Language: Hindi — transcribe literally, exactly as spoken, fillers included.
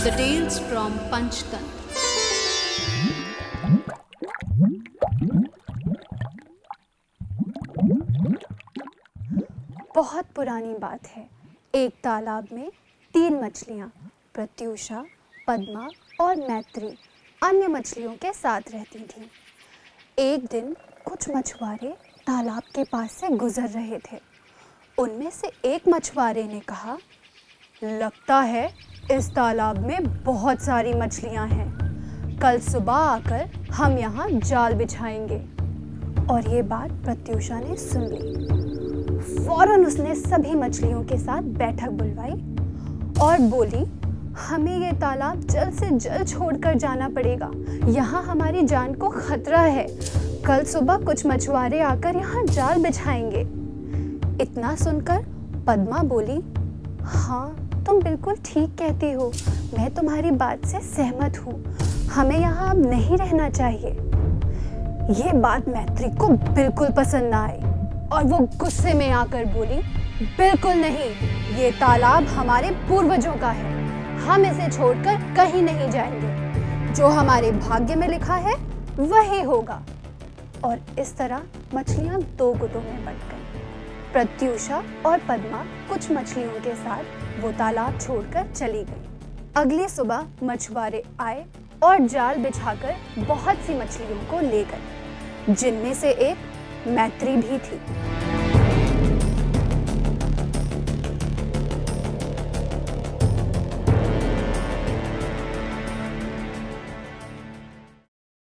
The Tales from Panchatantra. बहुत पुरानी बात है। एक तालाब में तीन मछलियाँ प्रत्युषा, पद्मा और मैत्री अन्य मछलियों के साथ रहती थीं। एक दिन कुछ मछुआरे तालाब के पास से गुजर रहे थे। उनमें से एक मछुआरे ने कहा, लगता है इस तालाब में बहुत सारी मछलियाँ हैं। कल सुबह आकर हम यहाँ जाल बिछाएंगे। और ये बात प्रत्युषा ने सुन ली। फौरन उसने सभी मछलियों के साथ बैठक बुलवाई और बोली, हमें ये तालाब जल्द से जल्द छोड़कर जाना पड़ेगा। यहाँ हमारी जान को खतरा है। कल सुबह कुछ मछुआरे आकर यहाँ जाल बिछाएंगे। इतना सुनकर पद्मा बोली, हाँ तुम बिल्कुल ठीक कहती हो। मैं तुम्हारी बात से सहमत हूँ। हमें यहाँ अब नहीं रहना चाहिए। ये बात मैत्री को बिल्कुल पसंद ना आई और वो गुस्से में आकर बोली, बिल्कुल नहीं, ये तालाब हमारे पूर्वजों का है। हम इसे छोड़कर कहीं नहीं जाएंगे। जो हमारे भाग्य में लिखा है वही होगा। और इस तरह मछलियाँ दो गुटों में बंट गईं। प्रत्युषा और पद्मा कुछ मछलियों के साथ वो तालाब छोड़कर चली गई। अगली सुबह मछुआरे आए और जाल बिछाकर बहुत सी मछलियों को ले गए, जिनमें से एक मैत्री भी थी।